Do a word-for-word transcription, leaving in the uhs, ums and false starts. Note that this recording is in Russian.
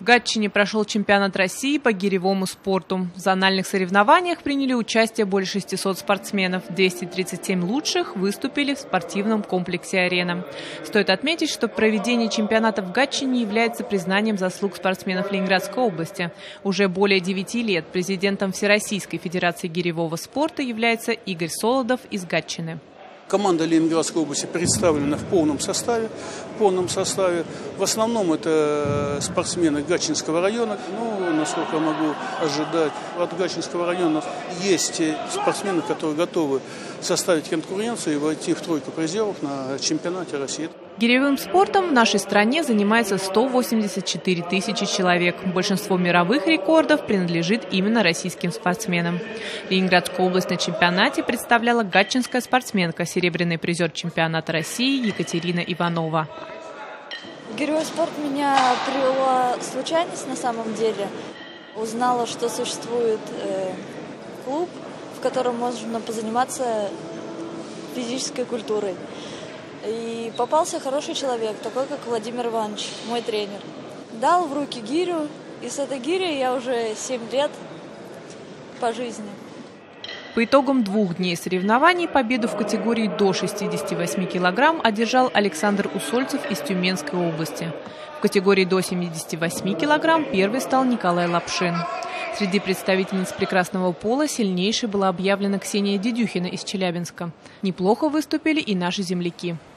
Гатчине прошел чемпионат России по гиревому спорту. В зональных соревнованиях приняли участие более шестисот спортсменов. двести тридцать семь лучших выступили в спортивном комплексе «Арена». Стоит отметить, что проведение чемпионата в Гатчине является признанием заслуг спортсменов Ленинградской области. Уже более девяти лет президентом Всероссийской федерации гиревого спорта является Игорь Солодов из Гатчины. Команда Ленинградской области представлена в полном составе. В полном составе. В основном это спортсмены Гатчинского района. Ну, насколько я могу ожидать, от Гатчинского района есть спортсмены, которые готовы составить конкуренцию и войти в тройку призеров на чемпионате России. Гиревым спортом в нашей стране занимается сто восемьдесят четыре тысячи человек. Большинство мировых рекордов принадлежит именно российским спортсменам. Ленинградскую область на чемпионате представляла гатчинская спортсменка, серебряный призер чемпионата России Екатерина Иванова. В гиревой спорт меня привела случайность на самом деле. Узнала, что существует э, клуб, в котором можно позаниматься физической культурой. И попался хороший человек, такой как Владимир Иванович, мой тренер. Дал в руки гирю, и с этой гирей я уже семь лет по жизни. По итогам двух дней соревнований победу в категории до шестидесяти восьми килограмм одержал Александр Усольцев из Тюменской области. В категории до семидесяти восьми килограмм первый стал Николай Лапшин. Среди представительниц прекрасного пола сильнейшей была объявлена Ксения Дедюхина из Челябинска. Неплохо выступили и наши земляки.